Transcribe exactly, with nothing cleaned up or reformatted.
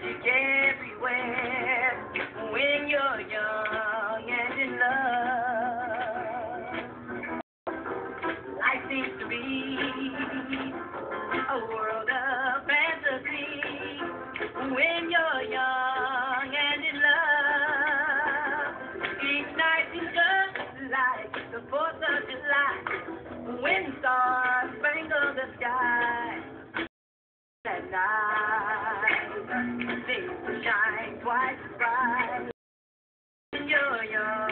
magic everywhere when you're young and in love. Life seems to be a world of fantasy when you're young and in love. Each night is just like the Fourth of July when stars spangle the sky. At night, they shine twice as bright when you're young.